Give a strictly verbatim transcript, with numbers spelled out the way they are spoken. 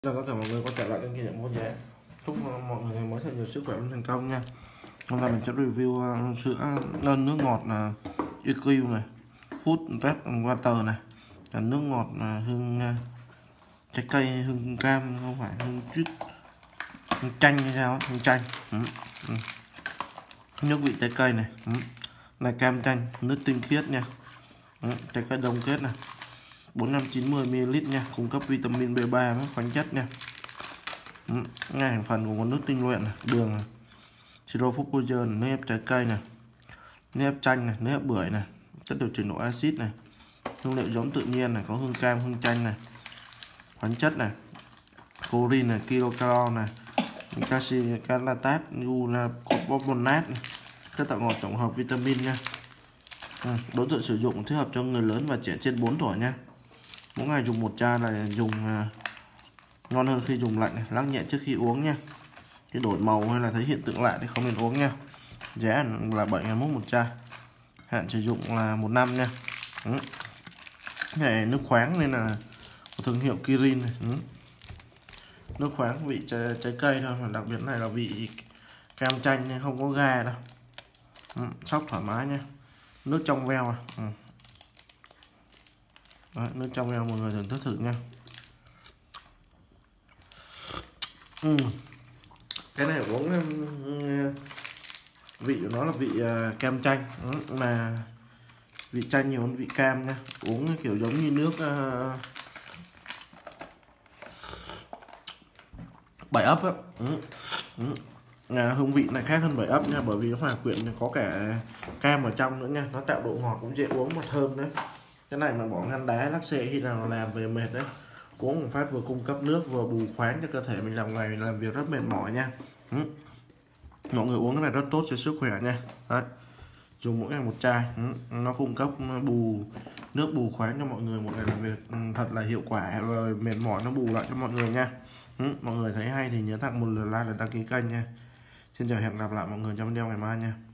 Chào tất cả mọi người quay trở lại kênh Kỷ Niệm Mua Giá. Chúc mọi người mới thật nhiều sức khỏe và thành công nha. Hôm nay mình sẽ review uh, sữa đơn nước ngọt là i kiu này, Food Red Water này, là nước ngọt là hương uh, trái cây, hương cam, không phải hương chút hương chanh hay sao ấy, hương chanh. Ừ. Ừ. Nước vị trái cây này, ừ. Này cam chanh, nước tinh khiết nha. Ừ. Trái cây đông kết này, bốn trăm chín mươi mi li lít nha, cung cấp vitamin B ba với khoáng chất nha. Ừ. Ngay thành phần của nguồn nước tinh luyện này, đường này, siro fructose, nước ép trái cây này, nước ép chanh này, nước ép bưởi này, chất điều chỉnh độ axit này, hương liệu giống tự nhiên này, có hương cam, hương chanh này, khoáng chất này, choline này, kilocalo này, canxi calatat, gluconate, chất tạo ngọt tổng hợp vitamin nha. À, đối tượng sử dụng thích hợp cho người lớn và trẻ trên bốn tuổi nha. Mỗi ngày dùng một chai là dùng uh, ngon hơn khi dùng lạnh này, lắc nhẹ trước khi uống nha. Cái đổi màu hay là thấy hiện tượng lạ thì không nên uống nha. Giá là bảy ngàn một chai, hạn sử dụng là một năm nha. Ừ. Này nước khoáng nên là của thương hiệu Kirin này. Ừ. Nước khoáng vị trái, trái cây thôi, mà đặc biệt này là vị cam chanh nên không có ga đâu. Ừ. Sóc thoải mái nha. Nước trong veo à. Ừ. Đấy, nước trong veo mọi người thưởng thức thử nha. Ừ. Cái này uống vị của nó là vị uh, cam chanh, ừ, mà vị chanh nhiều hơn vị cam nha. Uống kiểu giống như nước uh, bảy ấp á. Ừ. Ừ. À, hương vị này khác hơn bảy ấp nha, bởi vì nó hòa quyện có cả cam ở trong nữa nha, nó tạo độ ngọt cũng dễ uống mà thơm đấy. Cái này mà bỏ ngăn đá lắc xệ khi nào làm về mệt đấy, uống một phát vừa cung cấp nước vừa bù khoáng cho cơ thể mình làm ngày làm việc rất mệt mỏi nha. Ừ. Mọi người uống cái này rất tốt cho sức khỏe nha. Đấy. Dùng mỗi ngày một chai, ừ. Nó cung cấp bù nước bù khoáng cho mọi người một ngày làm việc thật là hiệu quả, rồi mệt mỏi nó bù lại cho mọi người nha. Ừ. Mọi người thấy hay thì nhớ tặng một lượt like và đăng ký kênh nha. Xin chào, hẹn gặp lại mọi người trong video ngày mai nha.